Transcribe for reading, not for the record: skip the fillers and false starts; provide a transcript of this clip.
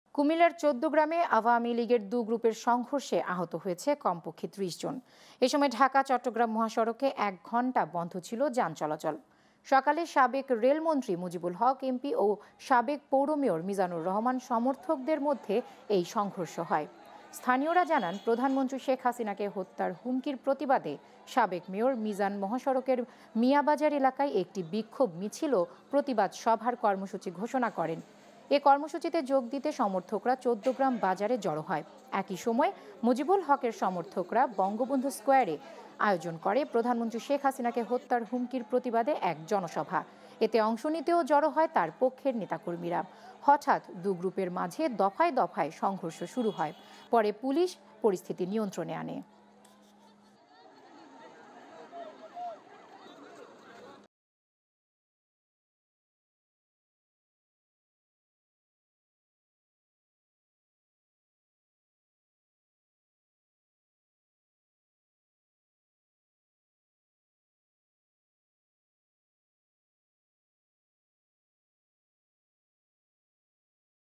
কুমিল্লার ১৪ গ্রামে আওয়ামী লীগের দু গ্রুপের সংঘর্ষে আহত হয়েছে কমপক্ষে ৩০ জন। এ সময় ঢাকা চট্টগ্রাম মহাসড়কে ১ ঘণ্টা বন্ধ ছিল যান চলাচল। সকালে সাবেক রেলমন্ত্রী মুজিবুল হক এমপি ও সাবেক পৌর মেয়র মিজানুর রহমান সমর্থকদের মধ্যে এই সংঘর্ষ হয়। স্থানীয়রা জানান, প্রধানমন্ত্রী শেখ হাসিনাকে হত্যার হুমকির প্রতিবাদে সাবেক মেয়র মিজান মহাসড়কের মিয়াবাজার এলাকায় একটি বিক্ষোভ মিছিল ও প্রতিবাদ সভার কর্মসূচি ঘোষণা করেন। এ কর্মসূচিতে যোগ দিতে সমর্থকরা ১৪ গ্রাম বাজারে জড়ো হয়। একই সময় মুজিবুল হকের সমর্থকরা বঙ্গবন্ধু স্কোয়ারে আয়োজন করে প্রধানমন্ত্রী শেখ হাসিনাকে হত্যার হুমকির প্রতিবাদে এক জনসভা। এতে অংশ নিতেও জড়ো হয় তার পক্ষের নেতাকর্মীরা। হঠাৎ দু গ্রুপের মাঝে দফায় দফায় সংঘর্ষ শুরু হয়। পরে পুলিশ পরিস্থিতি নিয়ন্ত্রণে আনে।